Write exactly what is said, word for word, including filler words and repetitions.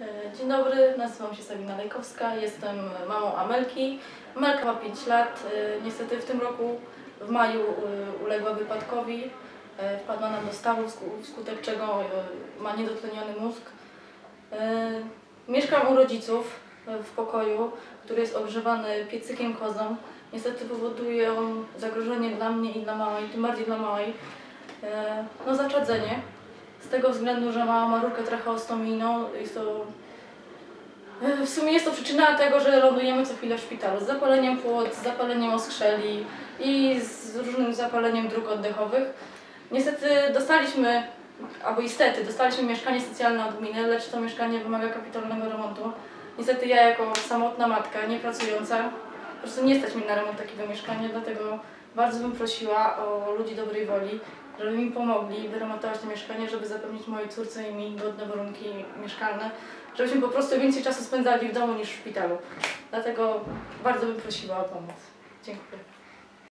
Dzień dobry, nazywam się Sabina Lejkowska, jestem mamą Amelki. Amelka ma pięć lat, niestety w tym roku w maju uległa wypadkowi, wpadła nam do stawu, wskutek czego ma niedotleniony mózg. Mieszkam u rodziców w pokoju, który jest ogrzewany piecykiem kozą. Niestety powoduje on zagrożenie dla mnie i dla małej, tym bardziej dla małej. No zaczadzenie. Z tego względu, że mama ma rurkę tracheostomijną, jest to, w sumie jest to przyczyna tego, że lądujemy co chwilę w szpitalu z zapaleniem płuc, z zapaleniem oskrzeli i z różnym zapaleniem dróg oddechowych. Niestety dostaliśmy, albo niestety, dostaliśmy mieszkanie socjalne od gminy, lecz to mieszkanie wymaga kapitalnego remontu. Niestety ja jako samotna matka, niepracująca, po prostu nie stać mi na remont takiego mieszkania, dlatego bardzo bym prosiła o ludzi dobrej woli, żeby mi pomogli wyremontować to mieszkanie, żeby zapewnić mojej córce i mi godne warunki mieszkalne, żebyśmy po prostu więcej czasu spędzali w domu niż w szpitalu. Dlatego bardzo bym prosiła o pomoc. Dziękuję.